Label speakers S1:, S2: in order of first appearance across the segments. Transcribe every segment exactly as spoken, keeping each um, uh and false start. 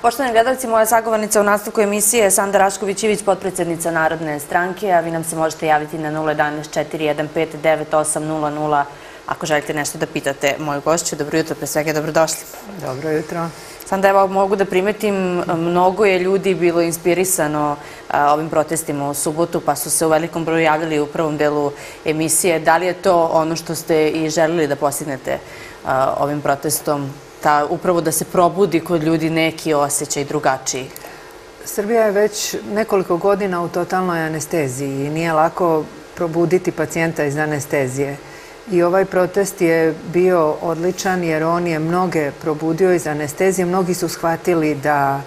S1: Poštovani gledalci, moja sagovornica u nastavku emisije je Sanda Rašković-Ivić, potpredsjednica Narodne stranke, a vi nam se možete javiti na nula jedanaest četiri jedan pet devet osam nula nula ako želite nešto da pitate moju gošću. Dobro jutro, pre svega dobrodošli.
S2: Dobro jutro.
S1: Sanda, evo mogu da primetim, mnogo je ljudi bilo inspirisano ovim protestima u subotu, pa su se u velikom broju javljali u prvom delu emisije. Da li je to ono što ste i želili da postignete ovim protestom? Upravo da se probudi kod ljudi neki osjećaj drugačiji?
S2: Srbija je već nekoliko godina u totalnoj anesteziji i nije lako probuditi pacijenta iz anestezije. I ovaj protest je bio odličan jer on je mnoge probudio iz anestezije. Mnogi su shvatili da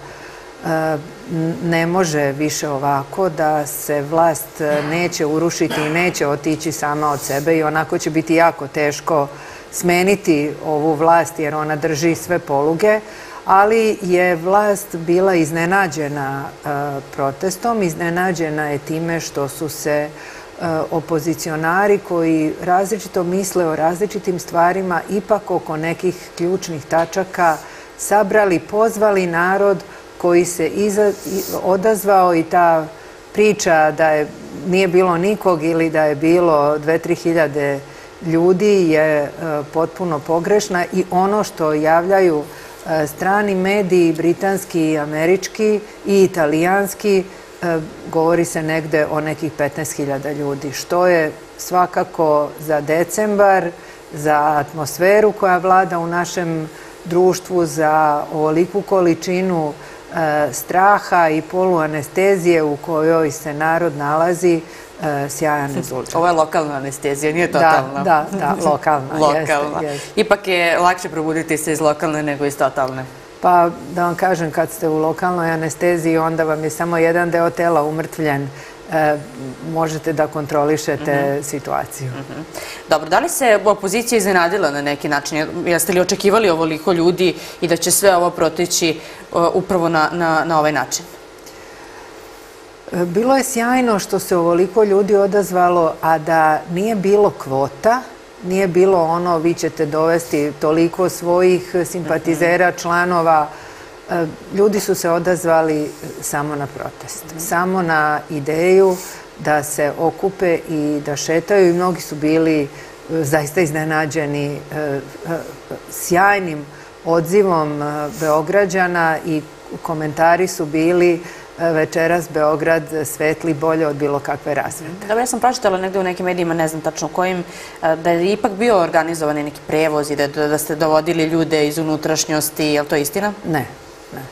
S2: ne može više ovako, da se vlast neće urušiti i neće otići sama od sebe i onako će biti jako teško smeniti ovu vlast jer ona drži sve poluge, ali je vlast bila iznenađena protestom, iznenađena je time što su se opozicionari koji različito misle o različitim stvarima ipak oko nekih ključnih tačaka sabrali, pozvali narod koji se odazvao i ta priča da je nije bilo nikog ili da je bilo dve, tri hiljade ljudi je potpuno pogrešna i ono što javljaju strani mediji, britanski i američki i italijanski, govori se negde o nekih petnaest hiljada ljudi, što je svakako za decembar, za atmosferu koja vlada u našem društvu, za ovoliku količinu straha i poluanestezije u kojoj se narod nalazi, sjajan rezultat.
S1: Ovo je lokalna anestezija, nije totalna.
S2: Da, da, lokalna.
S1: Lokalna. Ipak je lakše probuditi se iz lokalne nego iz totalne.
S2: Pa da vam kažem, kad ste u lokalnoj anesteziji, onda vam je samo jedan deo tela umrtvljen. Možete da kontrolišete situaciju.
S1: Dobro, da li se opozicija iznenadila na neki način? Jeste li očekivali ovoliko ljudi i da će sve ovo proteći upravo na ovaj način?
S2: Bilo je sjajno što se ovoliko ljudi odazvalo, a da nije bilo kvota, nije bilo ono vi ćete dovesti toliko svojih simpatizera, članova. Ljudi su se odazvali samo na protest, samo na ideju da se okupe i da šetaju i mnogi su bili zaista iznenađeni sjajnim odzivom Beograđana i komentari su bili večeras Beograd svetli bolje od bilo kakve rasvete.
S1: Dobro, ja sam pročitala negde u nekim medijima, ne znam tačno kojim, da je ipak bio organizovan neki prevoz i da ste dovodili ljude iz unutrašnjosti, je li to istina?
S2: Ne, ne.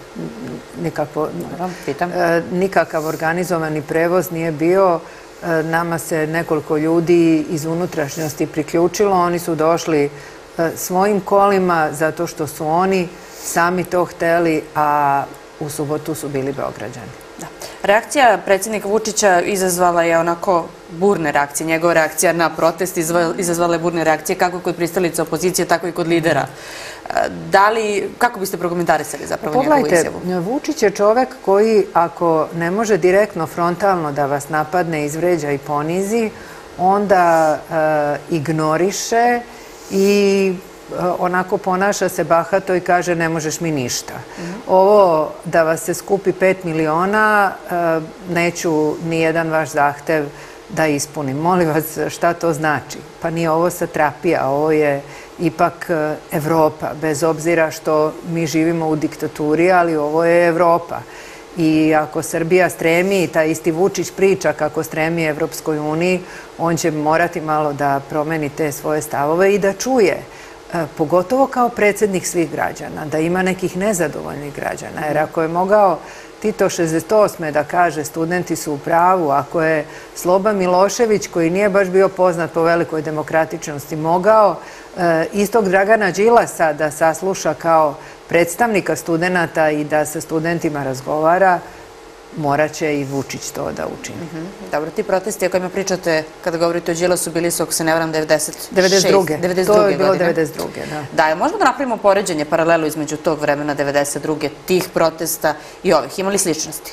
S2: Nikakav organizovani prevoz nije bio. Nama se nekoliko ljudi iz unutrašnjosti priključilo. Oni su došli svojim kolima zato što su oni sami to hteli, a u subotu su bili Beograđani.
S1: Reakcija predsjednika Vučića izazvala je onako burne reakcije. Njegova reakcija na protest izazvala je burne reakcije kako kod pristalica opozicije, tako i kod lidera. Da li, kako biste prokomentarisali zapravo njegovu izjavu?
S2: Pogledajte, Vučić je čovek koji ako ne može direktno, frontalno da vas napadne, izvređa i ponizi, onda ignoriše i onako ponaša se bahato i kaže ne možeš mi ništa. Ovo da vas se skupi pet miliona, neću ni jedan vaš zahtev da ispunim. Molim vas, šta to znači? Pa nije ovo satrapija, ovo je ipak Evropa, bez obzira što mi živimo u diktaturi, ali ovo je Evropa. I ako Srbija stremi, taj isti Vučić priča kako stremi Evropskoj uniji, on će morati malo da promeni te svoje stavove i da čuje, pogotovo kao predsjednik svih građana, da ima nekih nezadovoljnih građana. Jer ako je mogao Tito šezdeset osme da kaže studenti su u pravu, ako je Sloba Milošević, koji nije baš bio poznat po velikoj demokratičnosti, mogao istog Dragana Đilasa da sasluša kao predstavnika studenta i da sa studentima razgovara, morat će i Vučić to da učini.
S1: Dobro, ti protesti o kojima pričate kada govorite o Đilasu bili su, ako se ne varam, devedeset
S2: druge. To je bilo devedeset druge, da.
S1: Da, možemo da napravimo poređenje, paralelu između tog vremena devedeset druge, tih protesta i ovih. Ima li sličnosti?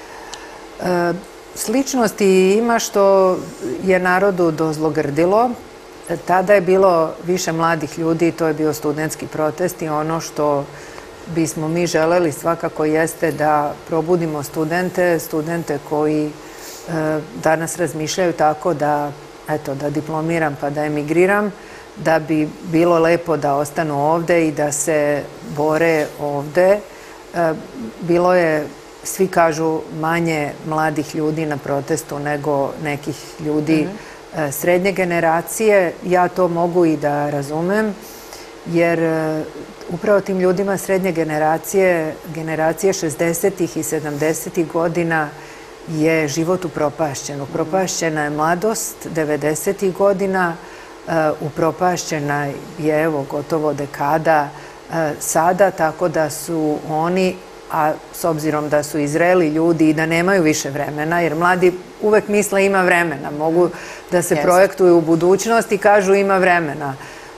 S2: Sličnosti ima što je narodu dozlogrdilo. Tada je bilo više mladih ljudi, to je bio studentski protest i ono što bismo mi želeli svakako jeste da probudimo studente, studente koji danas razmišljaju tako da, eto, da diplomiram pa da emigriram, da bi bilo lepo da ostanu ovde i da se bore ovde. Bilo je, svi kažu, manje mladih ljudi na protestu nego nekih ljudi srednje generacije. Ja to mogu i da razumem, jer upravo tim ljudima srednje generacije, generacije šezdesetih i sedamdesetih godina, je život upropašćen. Upropašćena je mladost devedesetih godina, upropašćena je, evo, gotovo dekada sada, tako da su oni, a s obzirom da su i zreli ljudi i da nemaju više vremena, jer mladi uvek misle ima vremena, mogu da se projektuju u budućnost i kažu ima vremena.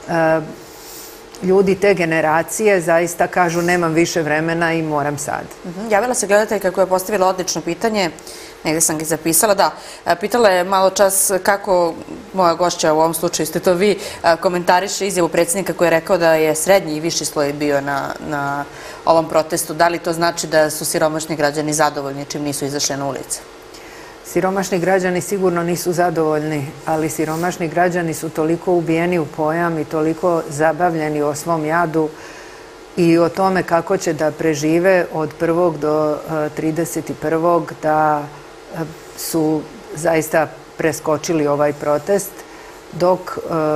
S2: Ljudi te generacije zaista kažu nemam više vremena i moram sad.
S1: Javila se gledateljka koja je postavila odlično pitanje, negde sam ga zapisala, da. Pitala je malo čas kako moja gošća, u ovom slučaju ste to vi, komentariše izjavu predsjednika koji je rekao da je srednji i viši sloj bio na ovom protestu. Da li to znači da su siromašni građani zadovoljni čim nisu izašli na ulice?
S2: Siromašni građani sigurno nisu zadovoljni, ali siromašni građani su toliko ubijeni u pojam i toliko zabavljeni o svom jadu i o tome kako će da prežive od prvog do trideset prvog da su zaista preskočili ovaj protest, dok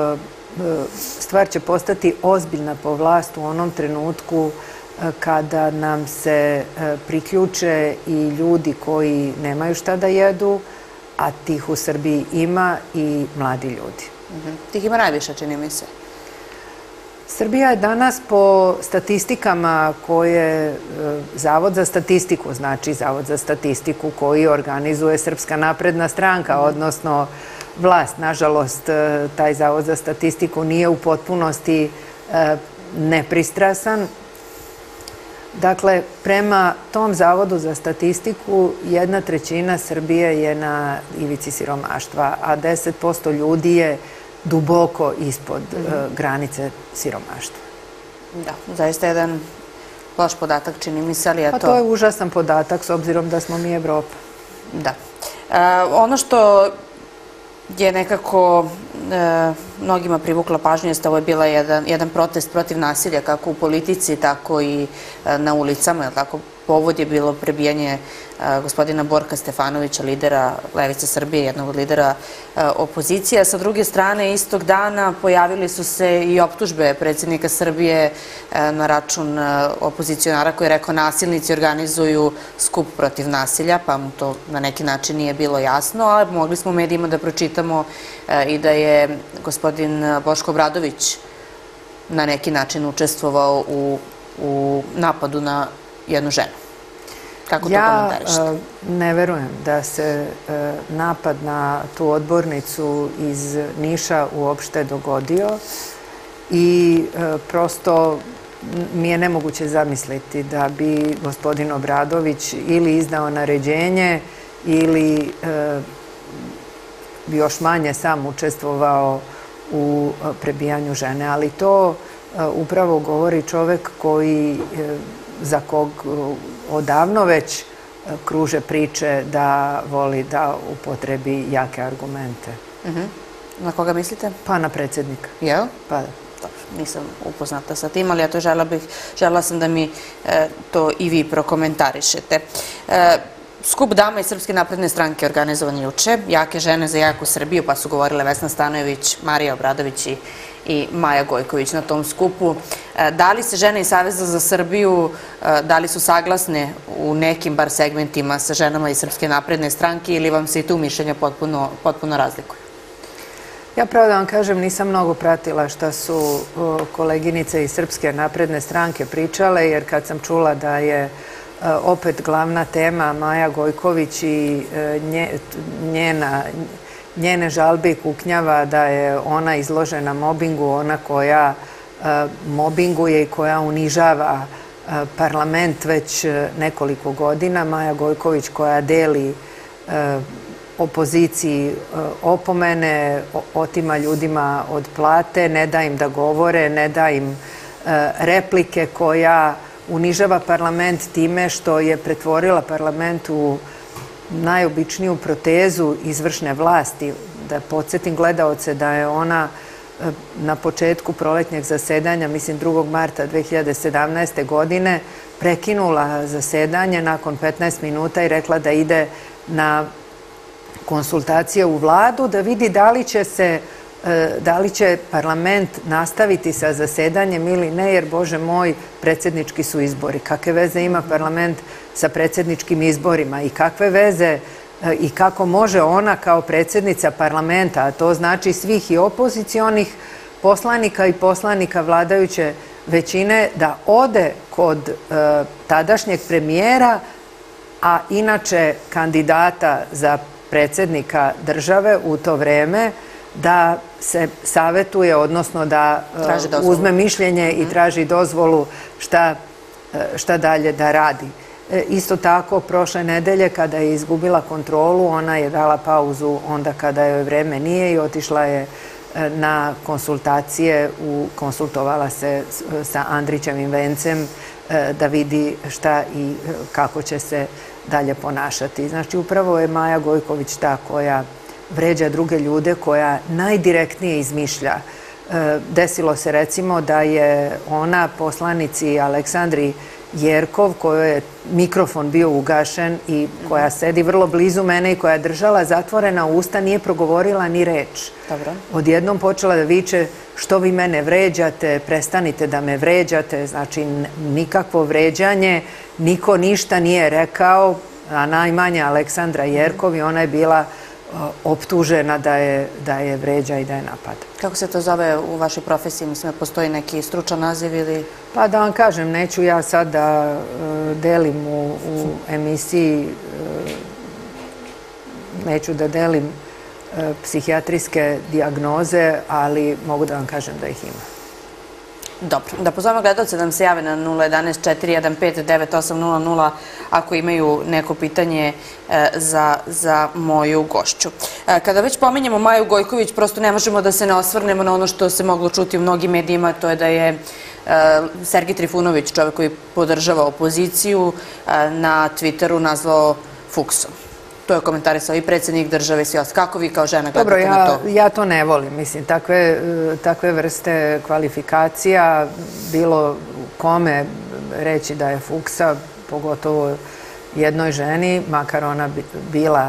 S2: stvar će postati ozbiljna po vlast u onom trenutku kada nam se priključe i ljudi koji nemaju šta da jedu, a tih u Srbiji ima, i mladi ljudi.
S1: Tih ima najviše, čini mi se.
S2: Srbija je danas po statistikama koje Zavod za statistiku, znači Zavod za statistiku koji organizuje Srpska napredna stranka, odnosno vlast. Nažalost, taj Zavod za statistiku nije u potpunosti nepristrasan. Dakle, prema tom Zavodu za statistiku jedna trećina Srbije je na ivici siromaštva, a deset posto ljudi je duboko ispod granice siromaštva.
S1: Da, zaista jedan loš podatak, čini mi se, ali je to...
S2: Pa to je užasan podatak, s obzirom da smo mi Evropa.
S1: Da. Ono što je nekako mnogima privukla pažnju jeste ovo je bila jedan protest protiv nasilja, kako u politici, tako i na ulicama. Povod je bilo prebijanje gospodina Borka Stefanovića, lidera Levice Srbije, jednog od lidera opozicije. Sa druge strane, istog dana pojavili su se i optužbe predsjednika Srbije na račun opozicionara koji je rekao nasilnici organizuju skup protiv nasilja, pa mu to na neki način nije bilo jasno, ali mogli smo u medijima da pročitamo i da je gospodin Boško Obradović na neki način učestvovao u napadu na jednu ženu. Kako to komentarišete?
S2: Ja ne verujem da se napad na tu odbornicu iz Niša uopšte dogodio i prosto mi je nemoguće zamisliti da bi gospodin Obradović ili izdao naređenje ili još manje sam učestvovao u prebijanju žene, ali to upravo govori čovek koji za kog odavno već kruže priče da voli da upotrebi jake argumente.
S1: Na koga mislite?
S2: Pa na predsjednika.
S1: Jel?
S2: Pa da.
S1: Nisam upoznata sa tim, ali ja to žela sam da mi to i vi prokomentarišete. Skup dama iz Srpske napredne stranke organizovan juče, Jake žene za jaku Srbiju, pa su govorile Vesna Stanojević, Marija Obradović i Maja Gojković na tom skupu. Da li se žene iz Saveza za Srbiju, da li su saglasne u nekim bar segmentima sa ženama iz Srpske napredne stranke ili vam se i tu mišljenja potpuno razlikuju?
S2: Ja pravo da vam kažem, nisam mnogo pratila šta su koleginice iz Srpske napredne stranke pričale, jer kad sam čula da je opet glavna tema Maja Gojković i njene žalbe i kuknjava da je ona izložena mobingu, ona koja mobinguje i koja unižava parlament već nekoliko godina, Maja Gojković koja deli opoziciji opomene, otima ljudima od plate, ne da im da govore, ne da im replike, koja unižava parlament time što je pretvorila parlament u najobičniju protezu izvršne vlasti. Da podsjetim gledaoce da je ona na početku proletnjeg zasedanja, mislim drugog marta dve hiljade sedamnaeste. godine, prekinula zasedanje nakon petnaest minuta i rekla da ide na konsultacije u vladu, da vidi da li će se da li će parlament nastaviti sa zasedanjem ili ne, jer, Bože moj, predsjednički su izbori. Kakve veze ima parlament sa predsjedničkim izborima i kakve veze i kako može ona kao predsjednica parlamenta, a to znači svih i opozicionih poslanika i poslanika vladajuće većine, da ode kod tadašnjeg premijera, a inače kandidata za predsjednika države u to vreme, da se savetuje, odnosno da uzme mišljenje i traži dozvolu šta dalje da radi. Isto tako, prošle nedelje kada je izgubila kontrolu, ona je dala pauzu onda kada joj vreme nije i otišla je na konsultacije, konsultovala se sa Andrićevim vencem da vidi šta i kako će se dalje ponašati. Znači, upravo je Maja Gojković ta koja vređa druge ljude, koja najdirektnije izmišlja. Desilo se recimo da je ona poslanici Aleksandri Jerkov, kojoj je mikrofon bio ugašen i koja sedi vrlo blizu mene i koja je držala zatvorena usta, nije progovorila ni reč. Odjednom počela da viče: što vi mene vređate, prestanite da me vređate. Znači, nikakvo vređanje, niko ništa nije rekao, a najmanje Aleksandra Jerkov, i ona je bila optužena da je vređa i da je napad.
S1: Kako se to zove u vašoj profesiji? Mislim da postoji neki stručan naziv ili...
S2: Pa da vam kažem, neću ja sad da delim u emisiji, neću da delim psihijatrijske dijagnoze, ali mogu da vam kažem da ih ima.
S1: Dobro, da pozovemo gledalce da nam se jave na nula jedanaest četiri jedan pet devet osam nula nula ako imaju neko pitanje za moju gošću. Kada već pominjemo Maju Gojković, prosto ne možemo da se ne osvrnemo na ono što se moglo čuti u mnogim medijima, to je da je Sergej Trifunović, čovjek koji podržava opoziciju, na Twitteru nazvao fuksom. To je komentarisao i predsjednik države i svi ostali. Kako vi kao žena gledate na to?
S2: Dobro, ja to ne volim. Mislim, takve vrste kvalifikacija, bilo kome reći da je fuksa, pogotovo jednoj ženi, makar ona bila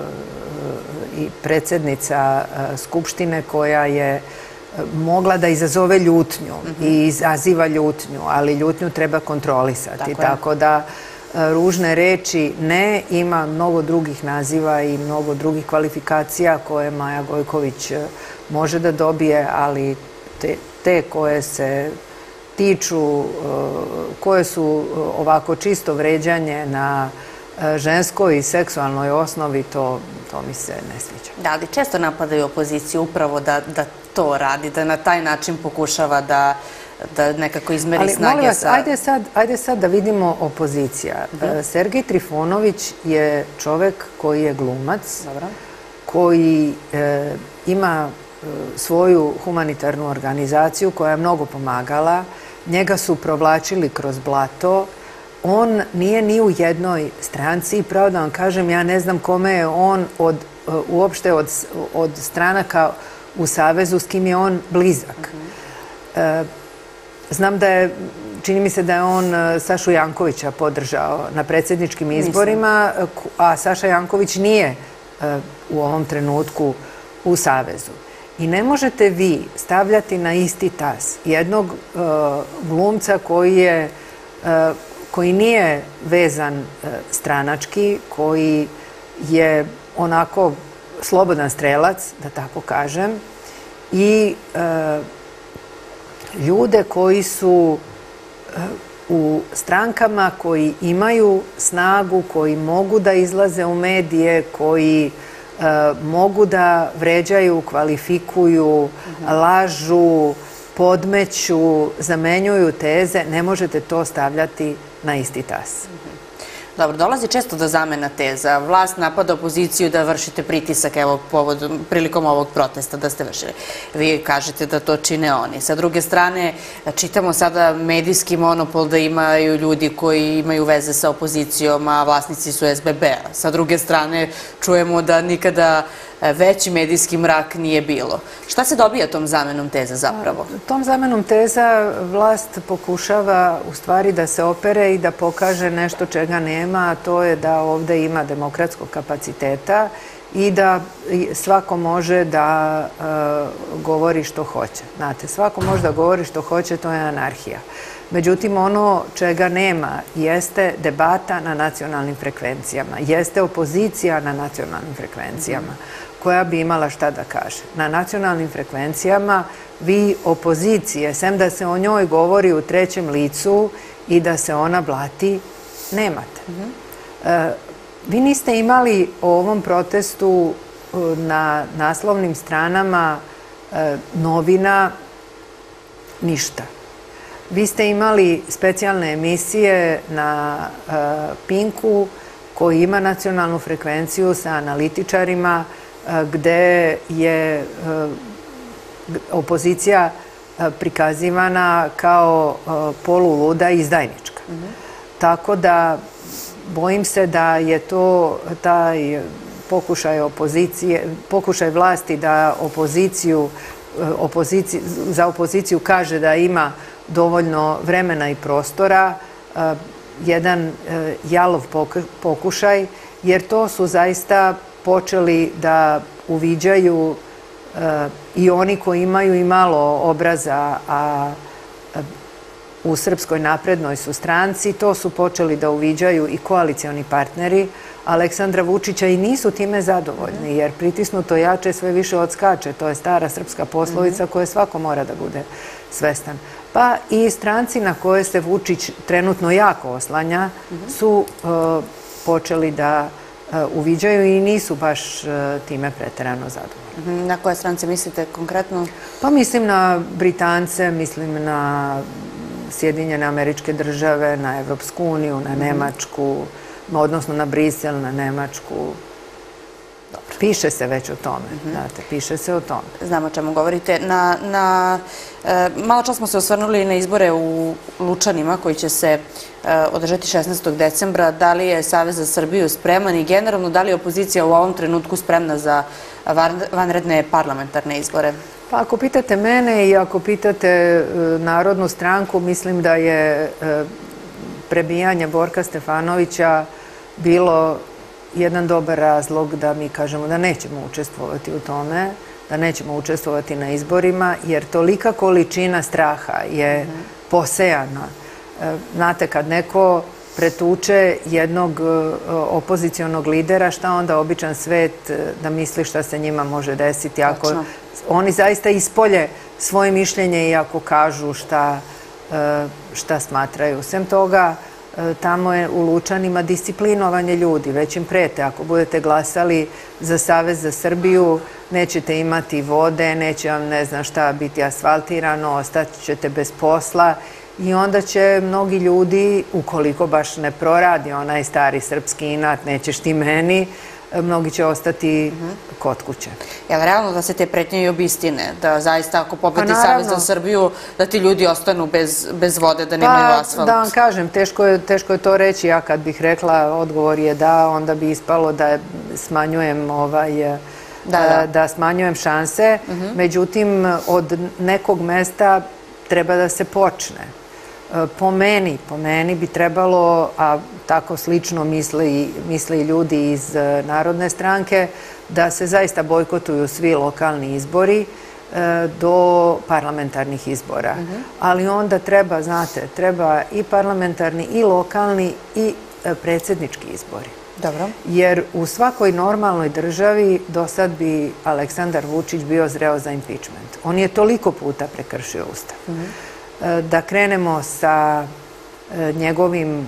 S2: i predsjednica Skupštine koja je mogla da izazove ljutnju i izaziva ljutnju, ali ljutnju treba kontrolisati. Tako da ružne reči ne, ima mnogo drugih naziva i mnogo drugih kvalifikacija koje Maja Gojković može da dobije, ali te koje se tiču, koje su ovako čisto vređanje na ženskoj i seksualnoj osnovi, to mi se ne sviđa.
S1: Da, ali često napadaju opoziciju upravo da to radi, da na taj način pokušava da da nekako izmeri snage.
S2: Ali molim vas, ajde sad da vidimo opozicija. Sergej Trifunović je čovek koji je glumac, koji ima svoju humanitarnu organizaciju koja je mnogo pomagala. Njega su provlačili kroz blato. On nije ni u jednoj stranci i pravo da vam kažem, ja ne znam kome je on uopšte od stranaka u Savezu, s kim je on blizak. Znam da je, čini mi se da je on Sašu Jankovića podržao na predsjedničkim izborima, a Saša Janković nije u ovom trenutku u Savezu. I ne možete vi stavljati na isti tas jednog glumca koji nije vezan stranački, koji je onako slobodan strelac, da tako kažem, i ljude koji su u strankama, koji imaju snagu, koji mogu da izlaze u medije, koji mogu da vređaju, kvalifikuju, lažu, podmeću, zamenjuju teze, ne možete to stavljati na isti tas.
S1: Dobro, dolazi često do zamena teza. Vlast napada opoziciju da vršite pritisak, evo, prilikom ovog protesta da ste vršili. Vi kažete da to čine oni. Sa druge strane, čitamo sada medijski monopol da imaju ljudi koji imaju veze sa opozicijom, a vlasnici su S B B-a. Sa druge strane, čujemo da nikada veći medijski mrak nije bilo. Šta se dobija tom zamenom teza zapravo?
S2: Tom zamenom teza vlast pokušava u stvari da se opere i da pokaže nešto čega nema, a to je da ovde ima demokratskog kapaciteta i da svako može da govori što hoće. Znate, svako može da govori što hoće, to je anarhija. Međutim, ono čega nema jeste debata na nacionalnim frekvencijama, jeste opozicija na nacionalnim frekvencijama, koja bi imala šta da kaže. Na nacionalnim frekvencijama vi opozicije, sem da se o njoj govori u trećem licu i da se ona blati, nemate. Vi niste imali o ovom protestu na naslovnim stranama novina ništa. Vi ste imali specijalne emisije na Pinku koji ima nacionalnu frekvenciju sa analitičarima gde je opozicija prikazivana kao poluluda i izdajnička. Tako da bojim se da je to taj pokušaj opozicije, pokušaj vlasti da opoziciju, za opoziciju kaže da ima dovoljno vremena i prostora, jedan jalov pokušaj, jer to su zaista počeli da uviđaju i oni koji imaju i malo obraza, a u Srpskoj naprednoj su stranci, to su počeli da uviđaju i koalicioni partneri Aleksandra Vučića i nisu time zadovoljni, jer pritisnuto jače sve više odskače. To je stara srpska poslovica koje svako mora da bude svestan. Pa i stranci na koje se Vučić trenutno jako oslanja su počeli da uviđaju i nisu baš time preterano zadovoljni.
S1: Na koje strance mislite konkretno?
S2: Pa mislim na Britance, mislim na Sjedinjene Američke Države, na Evropsku uniju, na Nemačku, odnosno na Brisel, na Nemačku. Piše se već o tome, znate, piše se o tome.
S1: Znam o čemu govorite. Malo čas smo se osvrnuli na izbore u Lučanima koji će se održati šesnaestog decembra. Da li je Savez za Srbiju spreman i generalno da li je opozicija u ovom trenutku spremna za vanredne parlamentarne izbore?
S2: Pa ako pitate mene i ako pitate Narodnu stranku, mislim da je prebijanje Borka Stefanovića bilo jedan dobar razlog da mi kažemo da nećemo učestvovati u tome, da nećemo učestvovati na izborima, jer tolika količina straha je posejana. Znate, kad neko pretuče jednog opozicionog lidera, šta onda običan svet da misli šta se njima može desiti? Ako oni zaista ispolje svoje mišljenje i ako kažu šta smatraju. Sem toga, tamo je u Lučanima disciplinovanje ljudi, već im prete. Ako budete glasali za Savez za Srbiju, nećete imati vode, neće vam ne znam šta biti asfaltirano, ostati ćete bez posla i onda će mnogi ljudi, ukoliko baš ne proradi onaj stari srpski inat, nećeš ti meni, mnogi će ostati kod kuće.
S1: Je li realno da se te pretnje i obistine? Da zaista ako pobedi Savez za Srbiju, da ti ljudi ostanu bez vode, da nemaju asfalt?
S2: Da vam kažem, teško je to reći. Ja kad bih rekla odgovor je da, onda bi ispalo da smanjujem da smanjujem šanse. Međutim, od nekog mesta treba da se počne. Po meni, po meni bi trebalo, a tako slično misle i ljudi iz Narodne stranke, da se zaista bojkotuju svi lokalni izbori do parlamentarnih izbora. Ali onda treba, znate, treba i parlamentarni, i lokalni, i predsjednički izbori.
S1: Dobro.
S2: Jer u svakoj normalnoj državi do sad bi Aleksandar Vučić bio zreo za impeachment. On je toliko puta prekršio Ustav. Da krenemo sa njegovim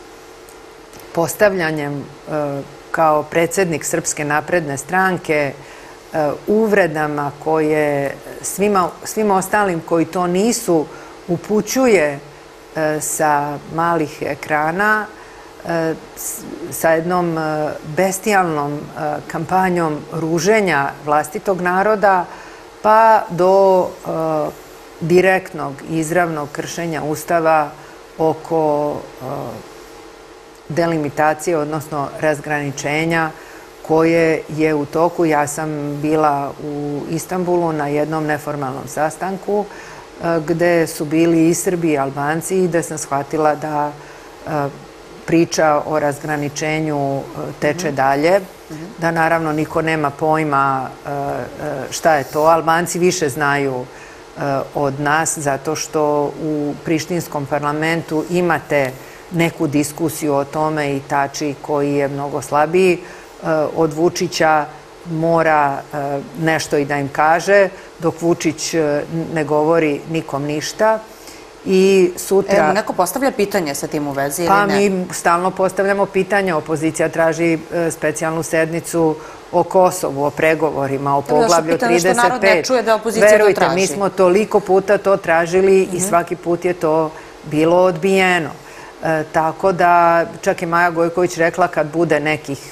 S2: postavljanjem kao predsjednik Srpske napredne stranke, uvredama koje svima ostalim koji to nisu upućuje sa malih ekrana, sa jednom bestijalnom kampanjom ruženja vlastitog naroda pa do direktnog i izravnog kršenja Ustava oko delimitacije, odnosno razgraničenja koje je u toku. Ja sam bila u Istanbulu na jednom neformalnom sastanku gde su bili i Srbi i Albanci i gde sam shvatila da priča o razgraničenju teče dalje, da naravno niko nema pojma šta je to. Albanci više znaju od nas zato što u prištinskom parlamentu imate neku diskusiju o tome i Tači koji je mnogo slabiji od Vučića mora nešto i da im kaže, dok Vučić ne govori nikom ništa. I sutra...
S1: Evo, neko postavlja pitanje sa tim u vezi ili ne?
S2: Pa mi stalno postavljamo pitanje. Opozicija traži specijalnu sednicu o Kosovu, o pregovorima, o poglavlju trideset pet.
S1: Što narod ne čuje da opozicija to traži.
S2: Verujte, mi smo toliko puta to tražili i svaki put je to bilo odbijeno. Tako da, čak i Maja Gojković rekla kad bude nekih,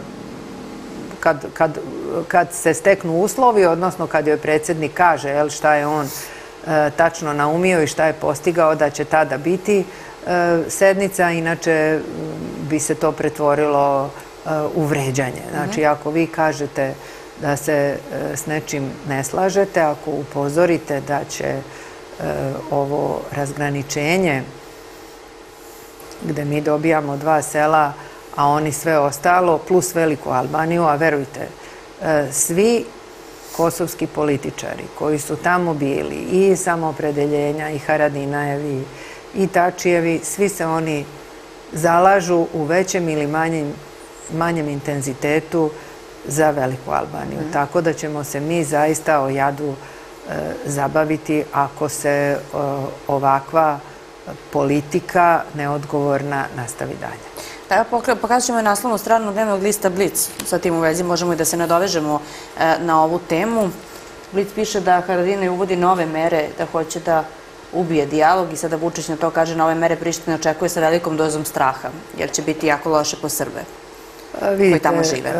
S2: kad se steknu uslovi, odnosno kad joj predsjednik kaže šta je on tačno naumio i šta je postigao, da će tada biti sednica, inače bi se to pretvorilo u vređanje. Znači, ako vi kažete da se s nečim ne slažete, ako upozorite da će ovo razgraničenje gde mi dobijamo dva sela, a oni sve ostalo, plus Veliku Albaniju, a verujte, svi kosovski političari koji su tamo bili, i Samoopredeljenja, i Haradinajevi, i Tačijevi, svi se oni zalažu u većem ili manjem intenzitetu za Veliku Albaniju. Tako da ćemo se mi zaista o jadu zabaviti ako se ovakva politika neodgovorna nastavi dalje.
S1: Evo, pokazat ćemo i naslovnu stranu dnevnog lista Blic. Sa tim u vezi možemo i da se nadovežemo na ovu temu. Blic piše da Haradinaj uvodi nove mere, da hoće da ubije dijalog i sada Vučić na to kaže nove mere Priština očekuje sa velikom dozom straha, jer će biti jako loše po Srbe koji tamo žive.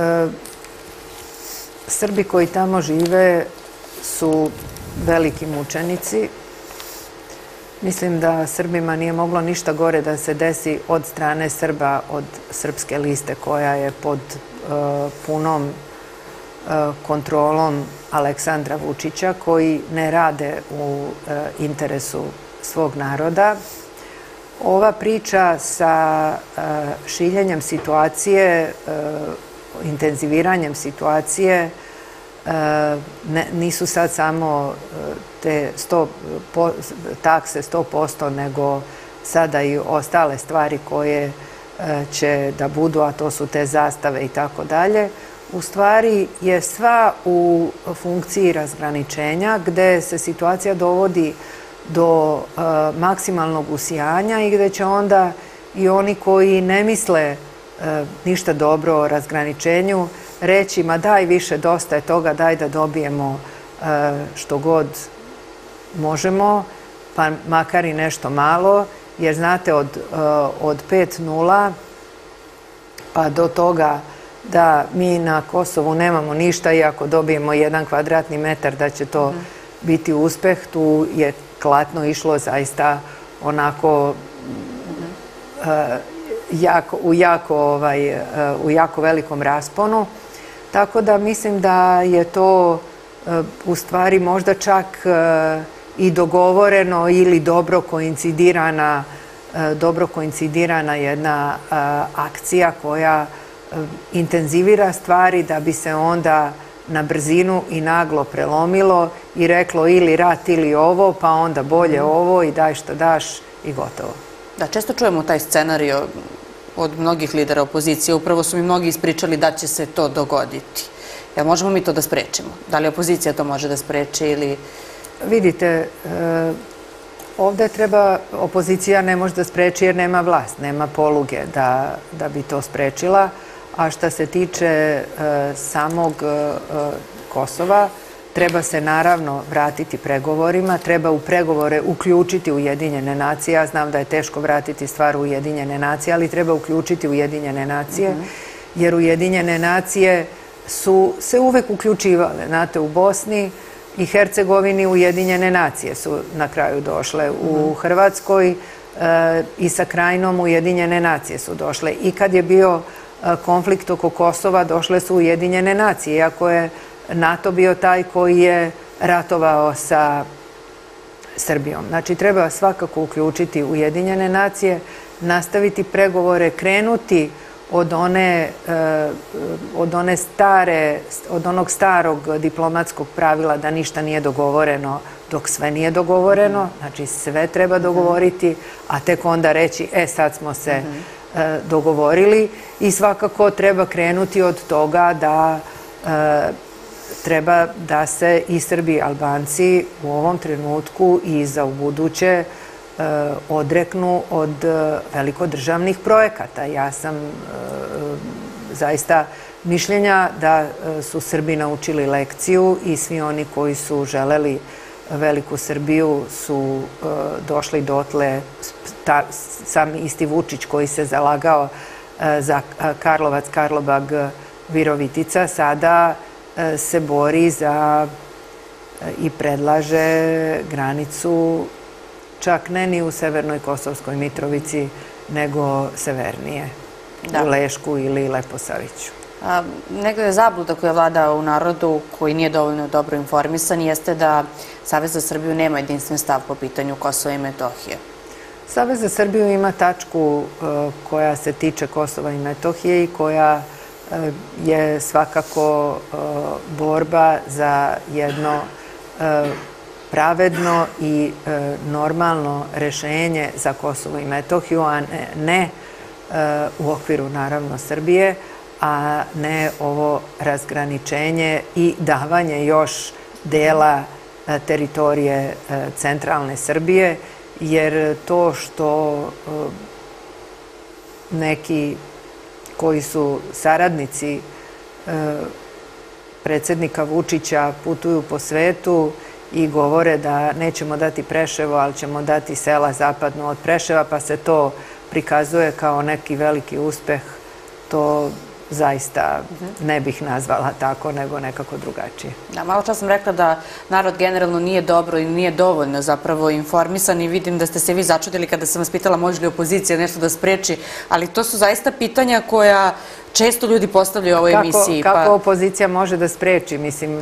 S2: Srbi koji tamo žive su veliki mučenici. Mislim da Srbima nije moglo ništa gore da se desi od strane Srba, od Srpske liste koja je pod punom kontrolom Aleksandra Vučića, koji ne rade u interesu svog naroda. Ova priča sa šiljenjem situacije, intenziviranjem situacije, nisu sad samo te takse sto posto, nego sada i ostale stvari koje će da budu, a to su te zastave i tako dalje. U stvari je sva u funkciji razgraničenja gde se situacija dovodi do maksimalnog usijanja i gde će onda i oni koji ne misle ništa dobro o razgraničenju reći, ma daj više, dosta je toga, daj da dobijemo što god možemo, pa makar i nešto malo, jer znate, od pet nula pa do toga da mi na Kosovu nemamo ništa i ako dobijemo jedan kvadratni metar da će to biti uspeh, tu je klatno išlo zaista onako u jako velikom rasponu. Tako da mislim da je to u stvari možda čak i dogovoreno ili dobro koincidirana dobro koincidirana jedna akcija koja intenzivira stvari da bi se onda na brzinu i naglo prelomilo i reklo ili rat ili ovo, pa onda bolje ovo i daj što daš i gotovo.
S1: Da, često čujemo taj scenario od mnogih lidera opozicije. Upravo su mi mnogi ispričali da će se to dogoditi. Jel možemo mi to da sprečimo? Da li opozicija to može da spreči ili...
S2: Vidite, ovdje treba, opozicija ne može da spreči jer nema vlast, nema poluge da bi to sprečila. A što se tiče samog Kosova, Treba se naravno vratiti pregovorima, treba u pregovore uključiti Ujedinjene nacije. Ja znam da je teško vratiti stvar u Ujedinjene nacije, ali treba uključiti Ujedinjene nacije, jer Ujedinjene nacije su se uvek uključivale. Znate, u Bosni i Hercegovini Ujedinjene nacije su na kraju došle. U Hrvatskoj i sa Krajinom Ujedinjene nacije su došle. I kad je bio konflikt oko Kosova, došle su Ujedinjene nacije, iako je NATO bio taj koji je ratovao sa Srbijom. Znači, treba svakako uključiti Ujedinjene nacije, nastaviti pregovore, krenuti od one, od one stare, od onog starog diplomatskog pravila da ništa nije dogovoreno dok sve nije dogovoreno. Znači, sve treba dogovoriti, a tek onda reći, e, sad smo se dogovorili. I svakako treba krenuti od toga da treba da se i Srbi i Albanci u ovom trenutku i za ubuduće odreknu od velikodržavnih projekata. Ja sam zaista mišljenja da su Srbi naučili lekciju i svi oni koji su želeli veliku Srbiju su došli dotle. Sam isti Vučić koji se zalagao za Karlovac, Karlobag, Virovitica, sada se bori za i predlaže granicu čak ne ni u Severnoj Kosovskoj Mitrovici, nego severnije, u Lešku ili Leposaviću.
S1: Negde je zabluda koja vlada u narodu, koji nije dovoljno dobro informisan, jeste da Savez za Srbiju nema jedinstven stav po pitanju Kosova i Metohije.
S2: Savez za Srbiju ima tačku koja se tiče Kosova i Metohije i koja je svakako borba za jedno pravedno i normalno rešenje za Kosovo i Metohiju, a ne u okviru, naravno, Srbije, a ne ovo razgraničenje i davanje još dela teritorije centralne Srbije, jer to što neki koji su saradnici predsjednika Vučića putuju po svetu i govore da nećemo dati Preševo, ali ćemo dati sela zapadno od Preševa, pa se to prikazuje kao neki veliki uspeh, to zaista ne bih nazvala tako, nego nekako drugačije.
S1: Da, malo čas sam rekla da narod generalno nije dobro i nije dovoljno zapravo informisan i vidim da ste se vi začudili kada sam vas pitala može li opozicija nešto da spreči, ali to su zaista pitanja koja često ljudi postavljaju u ovoj emisiji.
S2: Kako opozicija može da spreči? Mislim,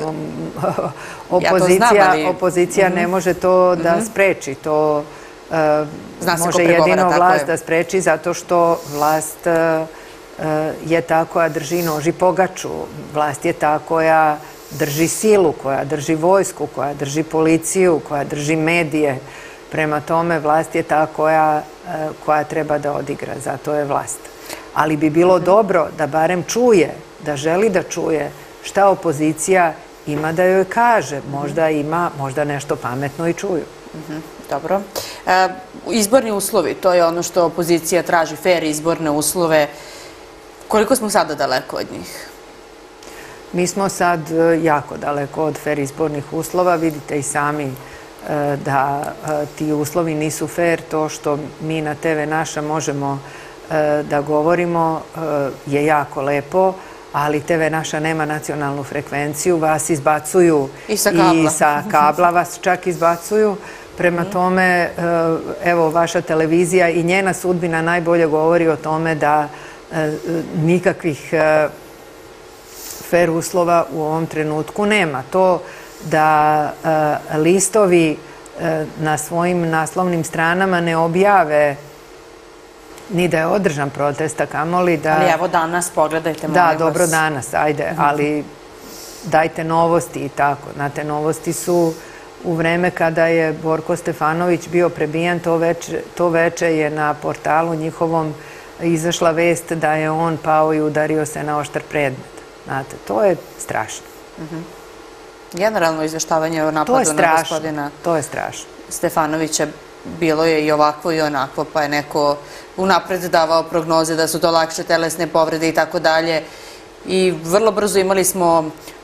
S2: opozicija ne može to da spreči. To može jedino vlast da spreči zato što vlast je ta koja drži nož i pogaču. Vlast je ta koja drži silu, koja drži vojsku, koja drži policiju, koja drži medije. Prema tome, vlast je ta koja treba da odigra. Zato je vlast. Ali bi bilo dobro da barem čuje, da želi da čuje šta opozicija ima da joj kaže. Možda ima, možda nešto pametno i čuju.
S1: Dobro. Izborni uslovi, to je ono što opozicija traži, fer izborne uslove. Koliko smo sada daleko od njih?
S2: Mi smo sad jako daleko od fer izbornih uslova. Vidite i sami da ti uslovi nisu fer. To što mi na te ve Naša možemo da govorimo je jako lepo, ali te ve Naša nema nacionalnu frekvenciju. Vas izbacuju i sa kabla vas čak izbacuju. Prema tome, evo, vaša televizija i njena sudbina najbolje govori o tome da nikakvih fer uslova u ovom trenutku nema. To da listovi na svojim naslovnim stranama ne objave ni da je održan protest, a kamoli da...
S1: Ali evo danas, pogledajte, molim vas.
S2: Da, dobro danas, ajde, ali dajte novosti i tako. Znate, novosti su u vreme kada je Borko Stefanović bio prebijan, to veče je na portalu njihovom izašla vest da je on pao i udario se na oštar predmet. Znate, to je strašno.
S1: Generalno izveštavanje o napadu na gospodina Stefanovića bilo je i ovakvo i onakvo, pa je neko unapred davao prognoze da su to lakše telesne povrede i tako dalje. I vrlo brzo imali smo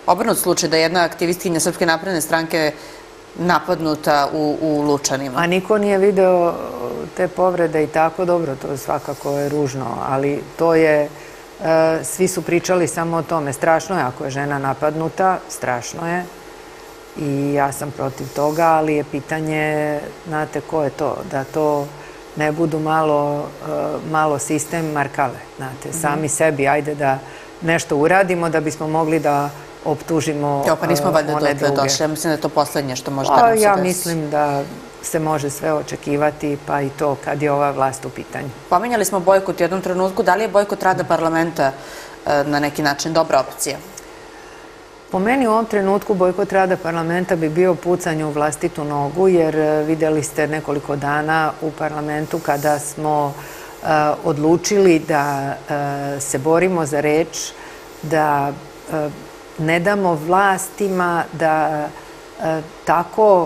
S1: obrnut slučaj da je jedna aktivistkinja Srpske napredne stranke napadnuta u, u Lučanima.
S2: A niko nije video te povrede i tako, dobro, to svakako je ružno, ali to je, e, svi su pričali samo o tome. Strašno je ako je žena napadnuta, strašno je i ja sam protiv toga, ali je pitanje, znate, ko je to, da to ne budu malo, e, malo sistem markale, znate, sami sebi, ajde da nešto uradimo da bismo mogli da optužimo
S1: Jo, pa nismo valjda
S2: one
S1: dotle
S2: druge.
S1: došli. Ja mislim da je to poslednje što može da nam se desi.
S2: Ja mislim da se može sve očekivati, pa i to kad je ova vlast u pitanju.
S1: Pominjali smo bojkot u jednom trenutku. Da li je bojkot rada parlamenta na neki način dobra opcija?
S2: Po meni u ovom trenutku bojkot rada parlamenta bi bio pucanje u vlastitu nogu, jer vidjeli ste nekoliko dana u parlamentu kada smo odlučili da se borimo za reč, da ne damo vlastima da tako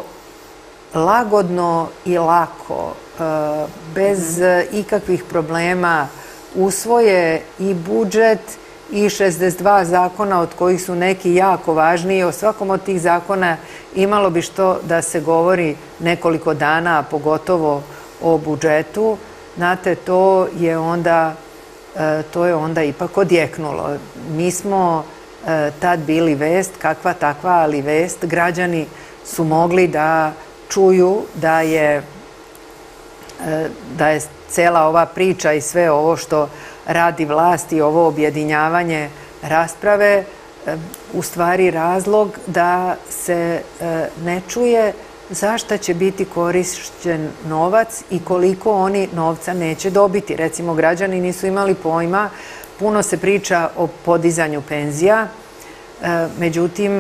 S2: lagodno i lako, bez ikakvih problema, usvoje i budžet i šezdeset dva zakona, od kojih su neki jako važni. O svakom od tih zakona imalo bi što da se govori nekoliko dana, a pogotovo o budžetu. Znate, to je onda, to je onda ipak odjeknulo. Mi smo tad bili vest, kakva takva, ali vest. Građani su mogli da čuju da je, da je cela ova priča i sve ovo što radi vlast i ovo objedinjavanje rasprave u stvari razlog da se ne čuje za šta će biti korišćen novac i koliko oni novca neće dobiti. Recimo, građani nisu imali pojma, puno se priča o podizanju penzija, međutim,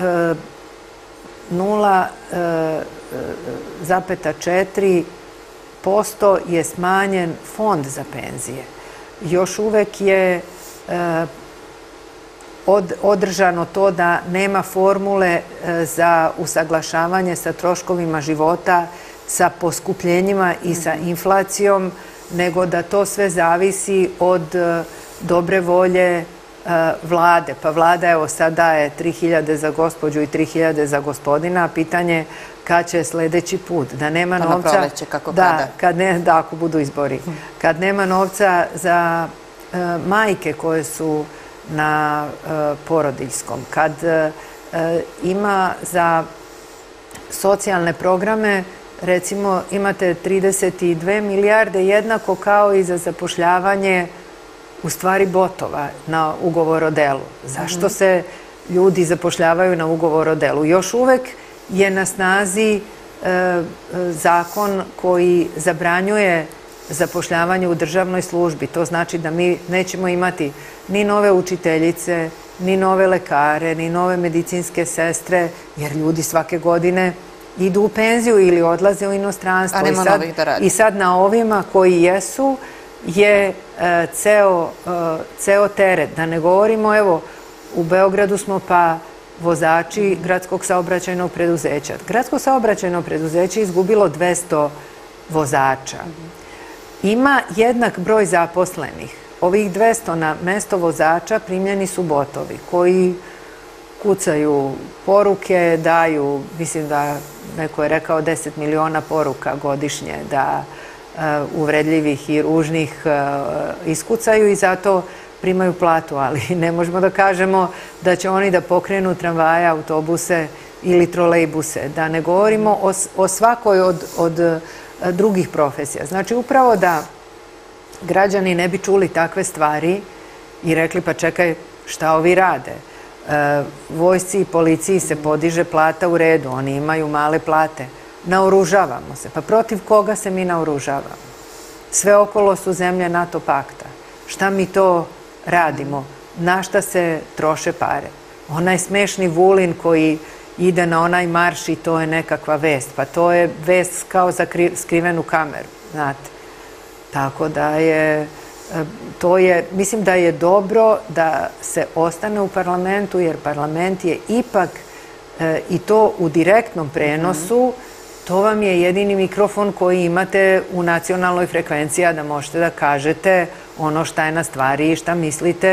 S2: nula zarez četiri posto je smanjen fond za penzije. Još uvek je održano to da nema formule za usaglašavanje sa troškovima života, sa poskupljenjima i sa inflacijom, nego da to sve zavisi od dobre volje vlade. Pa vlada, evo, sad daje tri hiljade za gospođu i tri hiljade za gospodina, a pitanje kad će sledeći put. Da nema novca...
S1: Pa na proleće, kako kada?
S2: Da, ako budu izbori. Kad nema novca za majke koje su na porodiljskom, kad ima za socijalne programe, recimo, imate trideset dve milijarde, jednako kao i za zapošljavanje u stvari botova na ugovor o delu. Zašto se ljudi zapošljavaju na ugovor o delu? Još uvek je na snazi zakon koji zabranjuje zapošljavanje u državnoj službi. To znači da mi nećemo imati ni nove učiteljice, ni nove lekare, ni nove medicinske sestre, jer ljudi svake godine idu u penziju ili odlaze u inostranstvo.
S1: A nema novih da radi.
S2: I sad na ovima koji jesu je ceo teret. Da ne govorimo, evo, u Beogradu smo pa vozači gradskog saobraćajnog preduzeća. Gradsko saobraćajno preduzeće je izgubilo dvesta vozača. Ima jednak broj zaposlenih. Ovih dvesta na mesto vozača primljeni su botovi koji kucaju poruke, daju, mislim da neko je rekao deset miliona poruka godišnje, da uvredljivih i ružnih iskucaju i zato primaju platu, ali ne možemo da kažemo da će oni da pokrenu tramvaje, autobuse ili trolejbuse. Da ne govorimo o svakoj od drugih profesija. Znači, upravo da građani ne bi čuli takve stvari i rekli, pa čekaj, šta ovi rade? Vojsci i policiji se podiže plata u redu, oni imaju male plate. Naoružavamo se. Pa protiv koga se mi naoružavamo? Sve okolo su zemlje NATO pakta. Šta mi to radimo? Na šta se troše pare? Onaj smešni Vulin koji ide na onaj marš i to je nekakva vest. Pa to je vest kao za skrivenu kameru, znate. Tako da je, to je, mislim da je dobro da se ostane u parlamentu, jer parlament je ipak, i to u direktnom prenosu, to vam je jedini mikrofon koji imate u nacionalnoj frekvenciji, da možete da kažete ono šta je na stvari i šta mislite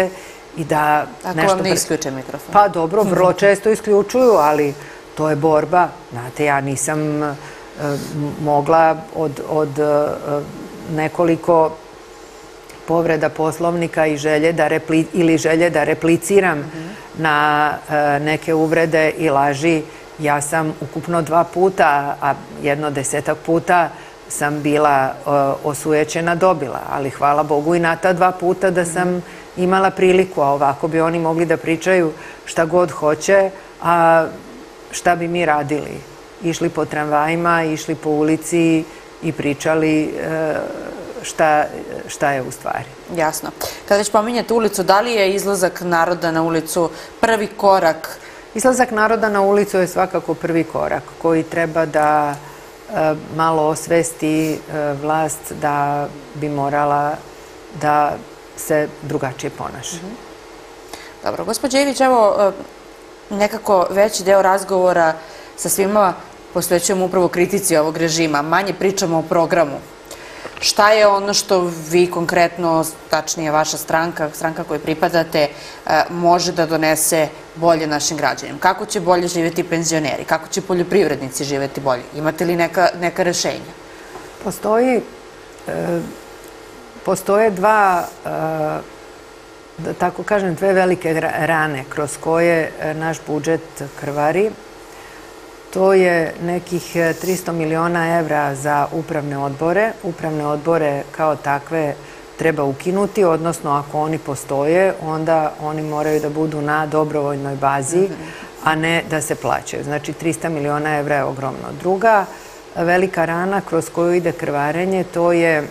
S2: i da
S1: nešto... Ako vam ne isključe mikrofon.
S2: Pa dobro, vrlo često isključuju, ali to je borba. Znate, ja nisam mogla od nekoliko povreda Poslovnika i želje da ili želje da repliciram na neke uvrede i laži. Ja sam ukupno dva puta, a jedno desetak puta sam bila osujećena, dobila. Ali hvala Bogu i na ta dva puta da sam imala priliku, a ovako bi oni mogli da pričaju šta god hoće, a šta bi mi radili? Išli po tramvajima, išli po ulici i pričali šta je u stvari.
S1: Jasno. Kada već pominjate ulicu, da li je izlazak naroda na ulicu prvi korak?
S2: Izlazak naroda na ulicu je svakako prvi korak koji treba da malo osvesti vlast da bi morala da se drugačije ponaša.
S1: Dobro, gospođa Ivić, evo nekako veći deo razgovora sa svima posvećujemo upravo kritici ovog režima. Manje pričamo o programu. Šta je ono što vi konkretno, tačnije vaša stranka, stranka kojoj pripadate, može da donese bolje našim građanima? Kako će bolje živjeti penzioneri? Kako će poljoprivrednici živjeti bolje? Imate li neka rešenja?
S2: Postoji, postoje dva, da tako kažem, dve velike rane kroz koje naš budžet krvari. To je nekih tristo miliona evra za upravne odbore. Upravne odbore kao takve treba ukinuti, odnosno ako oni postoje, onda oni moraju da budu na dobrovoljnoj bazi, a ne da se plaćaju. Znači, tristo miliona evra je ogromno. Druga velika rana kroz koju ide krvarenje, to je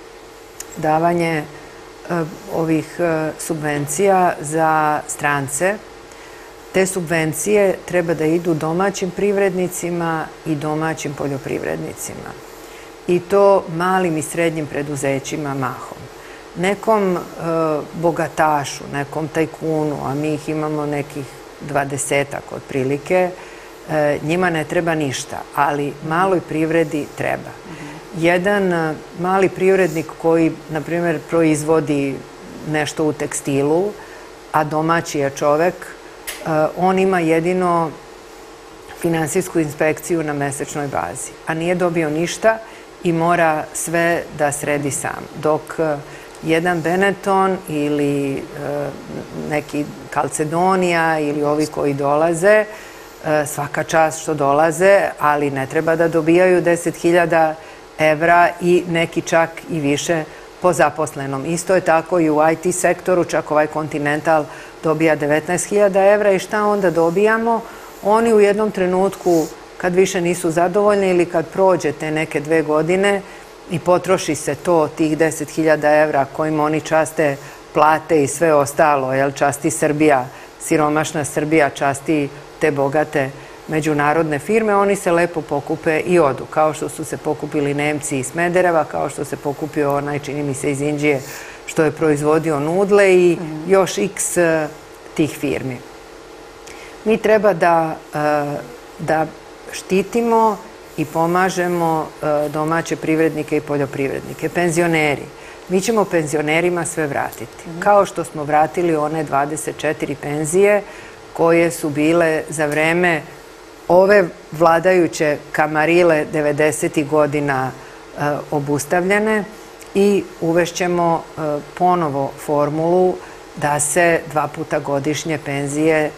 S2: davanje ovih subvencija za strance. Te subvencije treba da idu domaćim privrednicima i domaćim poljoprivrednicima. I to malim i srednjim preduzećima mahom. Nekom bogatašu, nekom tajkunu, a mi ih imamo nekih dvadesetak otprilike, njima ne treba ništa, ali maloj privredi treba. Jedan mali privrednik koji, na primjer, proizvodi nešto u tekstilu, a domaći je čovek, on ima jedino finansijsku inspekciju na mesečnoj bazi, a nije dobio ništa i mora sve da sredi sam. Dok jedan Benetton ili neki Calcedonija ili ovi koji dolaze, svaka čast što dolaze, ali ne treba da dobijaju deset hiljada evra i neki čak i više po zaposlenom. Isto je tako i u I T sektoru, čak ovaj Continental dobija devetnaest hiljada evra i šta onda dobijamo? Oni u jednom trenutku, kad više nisu zadovoljni ili kad prođe te neke dve godine i potroši se to, tih deset hiljada evra kojim oni časte plate i sve ostalo, jel, časti Srbija, siromašna Srbija časti te bogate međunarodne firme, oni se lepo pokupe i odu, kao što su se pokupili Nemci iz Smedereva, kao što se pokupio onaj, čini mi se, iz Indije, što je proizvodio nudle i još x tih firmi. Mi treba da štitimo i pomažemo domaće privrednike i poljoprivrednike. Penzioneri. Mi ćemo penzionerima sve vratiti. Kao što smo vratili one dvadeset četiri penzije koje su bile za vreme ove vladajuće kamarile devedesetih godina obustavljene i uvešćemo ponovo formulu da se dva puta godišnje penzije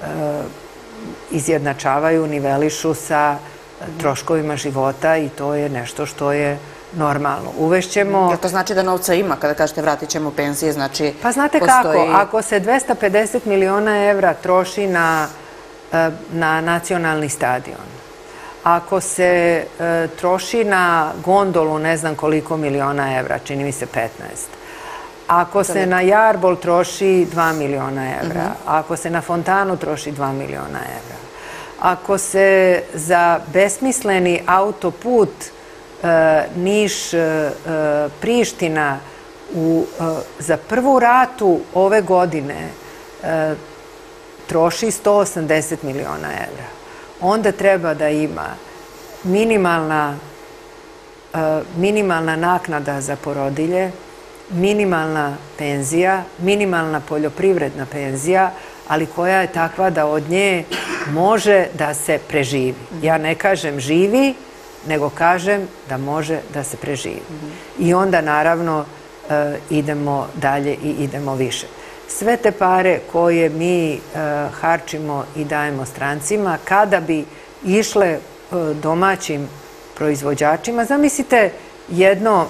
S2: izjednačavaju, nivelišu sa troškovima života i to je nešto što je normalno. Uvešćemo...
S1: Jer to znači da novca ima, kada kažete vratit ćemo penzije, znači postoji...
S2: Pa znate kako, ako se dvesta pedeset miliona evra troši na nacionalni stadion, ako se troši na gondolu ne znam koliko miliona evra, čini mi se petnaest, ako se na jarbol troši dva miliona evra, ako se na fontanu troši dva miliona evra, ako se za besmisleni autoput Niš-Priština za prvu ratu ove godine troši sto osamdeset miliona evra, onda treba da ima minimalna naknada za porodilje, minimalna penzija, minimalna poljoprivredna penzija, ali koja je takva da od nje može da se preživi. Ja ne kažem živi, nego kažem da može da se preživi. I onda naravno idemo dalje i idemo više. Sve te pare koje mi harčimo i dajemo strancima, kada bi išle domaćim proizvođačima, zamislite jedno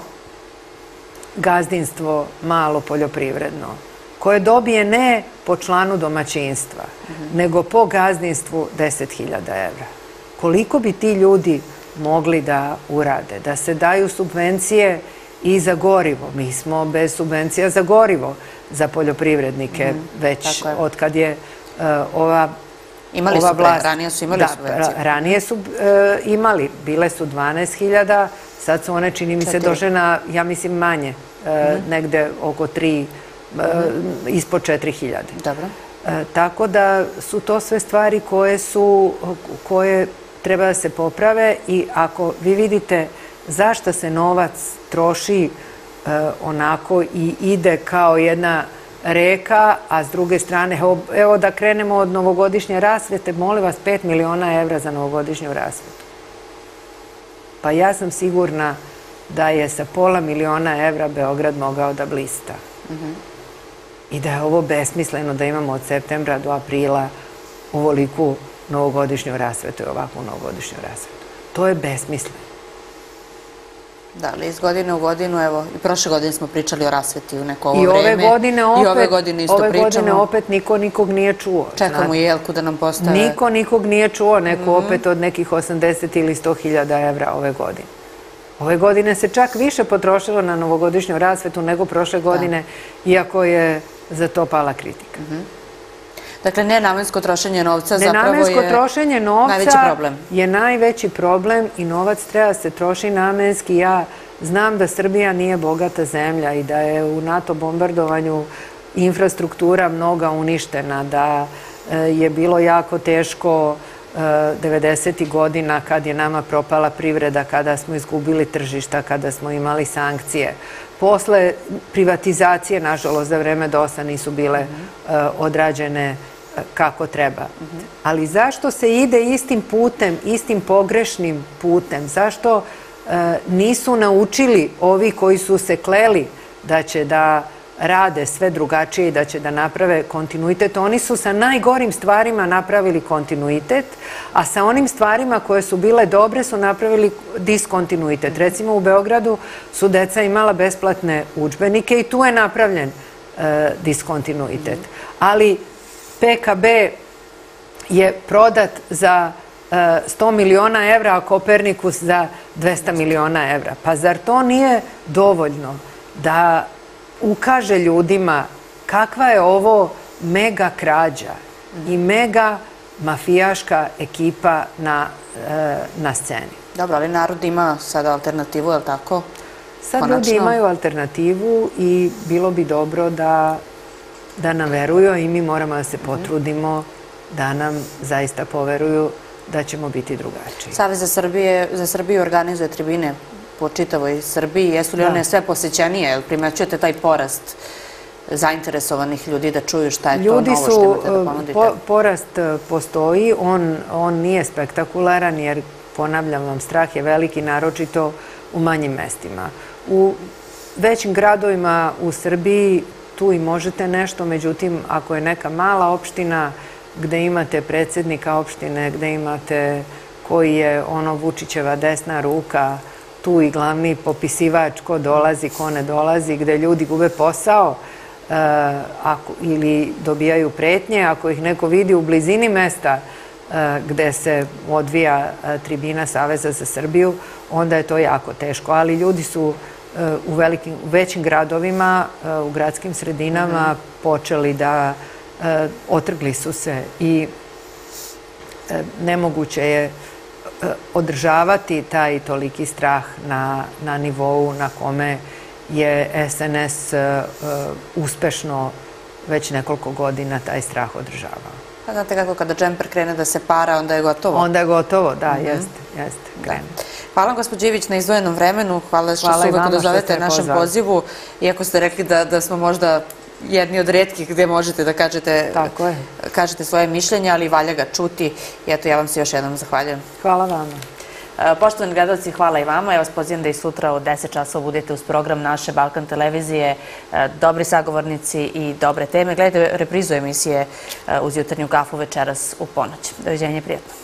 S2: gazdinstvo malo poljoprivredno, koje dobije ne po članu domaćinstva, nego po gazdinstvu deset hiljada evra. Koliko bi ti ljudi mogli da urade? Da se daju subvencije i za gorivo. Mi smo bez subvencija za gorivo za poljoprivrednike već od kad je ova
S1: Imali su pre, ranije su imali subvencije.
S2: Da, ranije su imali. Bile su dvanaest hiljada, sad su one, čini mi se, došle na, ja mislim, manje, negde oko tri, ispod četiri hiljade.
S1: Dobro.
S2: Tako da su to sve stvari koje su, koje treba da se poprave i ako vi vidite zašto se novac troši onako i ide kao jedna reka, a s druge strane, evo da krenemo od novogodišnje rasvete, molim vas, pet miliona evra za novogodišnju rasvetu. Pa ja sam sigurna da je sa pola miliona evra Beograd mogao da blista. I da je ovo besmisleno da imamo od septembra do aprila ovoliku novogodišnju rasvetu i ovakvu novogodišnju rasvetu. To je besmisleno.
S1: Da, ali iz godine u godinu, evo, i prošle godine smo pričali o rasveti u neko ovo vreme.
S2: I ove godine opet,
S1: I ove godine isto pričamo.
S2: Ove godine opet niko nikog nije čuo.
S1: Čekamo i Jelku da nam postave.
S2: Niko nikog nije čuo, neko opet od nekih osamdeset ili sto hiljada evra ove godine. Ove godine se čak više potrošilo na novogodišnju rasvetu nego prošle godine, iako je za to pala kritika.
S1: Dakle, nenamensko trošenje novca zapravo je
S2: najveći problem. Nenamensko trošenje
S1: novca
S2: je najveći problem i novac treba da se troši namenski. Ja znam da Srbija nije bogata zemlja i da je u NATO bombardovanju infrastruktura mnoga uništena, da je bilo jako teško devedesetih godina kad je nama propala privreda, kada smo izgubili tržišta, kada smo imali sankcije. Posle privatizacije, nažalost, za vreme dosta nisu bile odrađene kako treba. Ali zašto se ide istim putem, istim pogrešnim putem? Zašto nisu naučili ovi koji su se kleli da će da rade sve drugačije i da će da naprave kontinuitet? Oni su sa najgorim stvarima napravili kontinuitet, a sa onim stvarima koje su bile dobre su napravili diskontinuitet. Recimo u Beogradu su deca imala besplatne udžbenike i tu je napravljen diskontinuitet. Ali P K B je prodat za sto miliona evra, a Kopernikus za dvesta miliona evra. Pa zar to nije dovoljno da ukaže ljudima kakva je ovo mega krađa i mega mafijaška ekipa na sceni?
S1: Dobro, ali narod ima sada alternativu, je li tako?
S2: Sad ljudi imaju alternativu i bilo bi dobro da da nam veruju i mi moramo da se potrudimo da nam zaista poveruju da ćemo biti drugačiji.
S1: Savez za Srbiju organizuje tribine po čitavoj Srbiji. Jesu li one sve posećenije? Primećujete taj porast zainteresovanih ljudi da čuju šta je to novo što imate da ponudite?
S2: Porast postoji, on nije spektakularan jer, ponavljam vam, strah je veliki, naročito u manjim mestima. U većim gradovima u Srbiji tu i možete nešto, međutim, ako je neka mala opština gde imate predsjednika opštine, gde imate koji je ono Vučićeva desna ruka, tu i glavni popisivač ko dolazi, ko ne dolazi, gde ljudi gube posao ili dobijaju pretnje, ako ih neko vidi u blizini mesta gde se odvija tribina Saveza za Srbiju, onda je to jako teško. Ali ljudi su u većim gradovima, u gradskim sredinama počeli da otrgli su se i nemoguće je održavati taj toliki strah na nivou na kome je S N S uspešno već nekoliko godina taj strah održavao.
S1: Pa znate kako kada džemper krene da se para, onda je gotovo?
S2: Onda je gotovo, da, jeste, jeste, krene.
S1: Hvala vam, gospođo Ivić, na izdvojenom vremenu. Hvala što se uvek odazovete našem pozivu. Iako ste rekli da smo možda jedni od retkih gde možete da kažete svoje mišljenje, ali valja ga čuti. I eto, ja vam se još jednom zahvaljujem.
S2: Hvala vama.
S1: Poštovani gledalci, hvala i vama. Ja vas pozivam da i sutra u deset časova budete uz program naše Balkan televizije. Dobri sagovornici i dobre teme. Gledajte reprizu emisije uz jutarnju kafu večeras u ponoć. Doviđenja, prijatno.